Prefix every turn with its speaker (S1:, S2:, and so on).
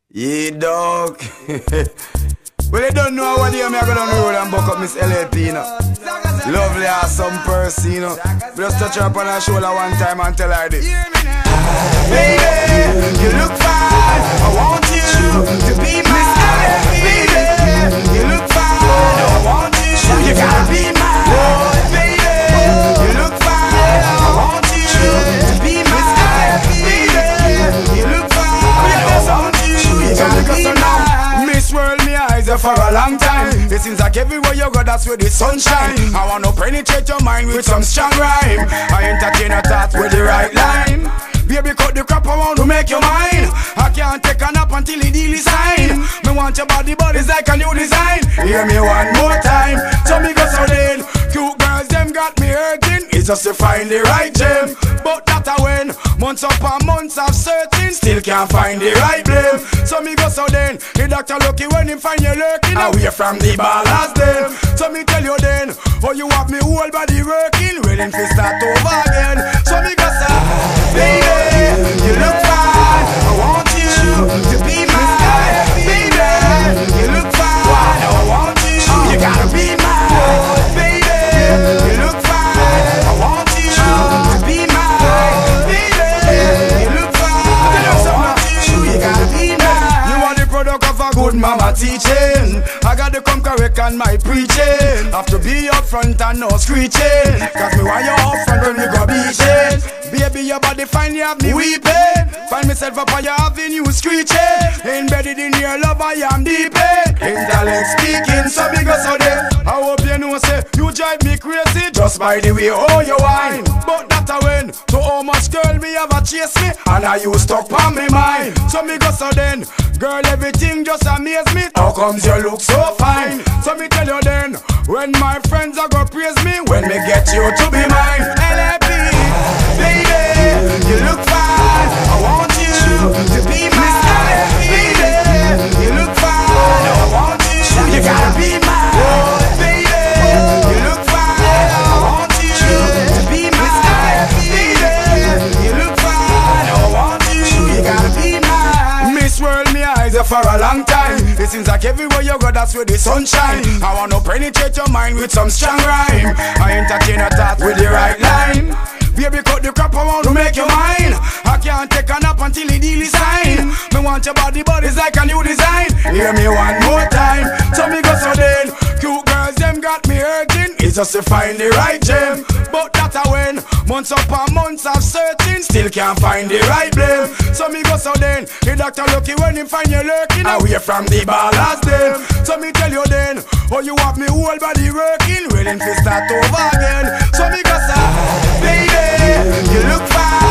S1: Yeah, dog. Well, you don't know what day me I go down the road and buck up Miss LLP, you know. Lovely, awesome person, you know. Just touch her up on her shoulder one time and tell her this. Baby, you look fine. I want you to be mine. Baby, you look fine. I want you. You gotta be mine. Baby, you look fine. I want you to be mine. Baby, you look fine. I want you. You gotta be mine. Miss World, me eyes are for a long time. It seems like everywhere you go, that's where the sun shine. I wanna penetrate your mind with some strong rhyme. I entertain a thought with the right line. Baby, cut the crap around to make you mine. I can't take a nap until the deal is signed. Me want your body, but it's like a new design. Hear me one more time. So me go so then. Cute girls, them got me hurting. It's just to find the right gem. But that a when months upon months of searching, still can't find the right blame. So me go so then. The doctor lucky when him find you lurking away from the ballast them. So me tell you then, oh you have me whole body working, willing to start over again. So me go so, baby, you look fine. I want you to be mine. Baby, you look fine. I want you. You gotta be mine. Baby, you look fine. I want you to be mine. Baby, you look fine. I want you. You gotta be mine. You are the product of a good mama teaching. I gotta come correct on my preaching. Have to be up front and no screeching. Cause me want you up front when we go beaching. Baby, your body fine, you have me weeping. Find myself up on your avenue screeching. Embedded in your love, I am deep in. Intellect speaking, so me go so there. I hope you know, say, you drive me crazy just by the way how you whine. But that a when, to how much girl me have a chase me, and I you stuck on me mind. So me go so then, girl, everything just amaze me. How comes you look so fine? So me tell you then, when my friends are go praise me, when me get you to be mine. LLP, baby, you look fine. I want you to be mine. Baby, you look fine. I want you. You gotta be mine. Baby, you look fine. I want you to be mine. Baby, you look fine. I want you. You gotta be mine. Miss World, me eyes are for a long time. It seems like everywhere you go, that's where the sun shine. I wanna penetrate your mind with some strong rhyme. I entertain a thought with the right line. Baby, cut the crap around to make you mine. I can't take a nap until the deal is signed. Me want your body, but it's like a new design. Hear me one more time. So me go so then. Cute girls, them got me hurting. It's just to find the right gem. But that a when months upon months of searching, still can't find the right blame. So me go so then. The doctor lucky when him find you lurking away from the ballast them. So me tell you then, oh you have me whole body working, willing to start over again. So me go so, baby, you look fine.